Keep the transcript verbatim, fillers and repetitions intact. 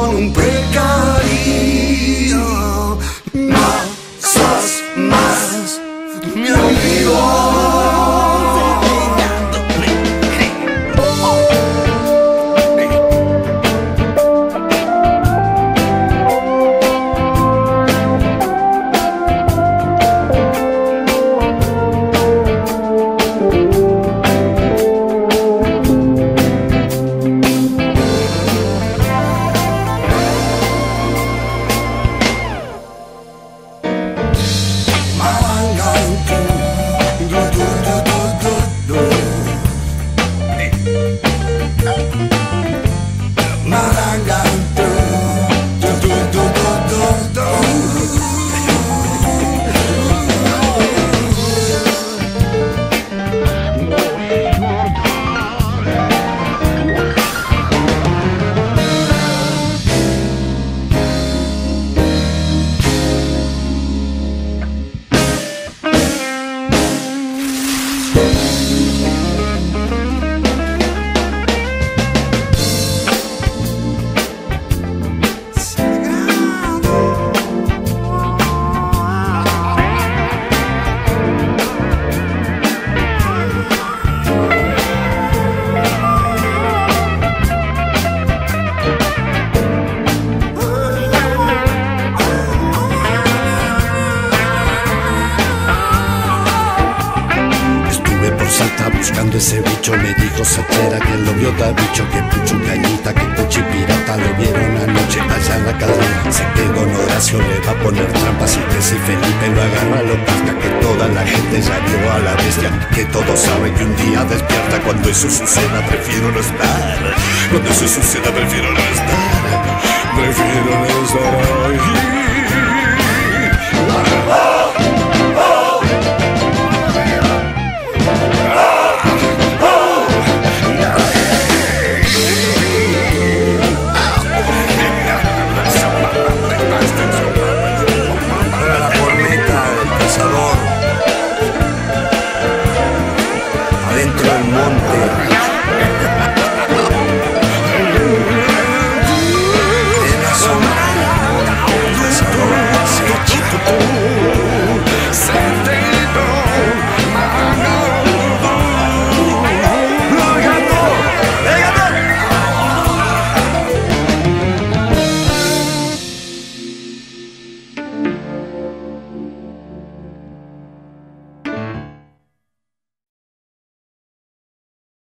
un precario. No sos más mi amigo. Buscando ese bicho, me dijo Sachera que lo vio Davicho, que Puchu Cañita, que Puchi Pirata lo vieron anoche allá en la cadena. Sé que Don Horacio le va a poner trampas y que si Felipe lo agarra lo pesca, que toda la gente ya vio a la bestia, que todos saben que un día despierta. Cuando eso suceda prefiero no estar, cuando eso suceda prefiero no estar, prefiero no estar.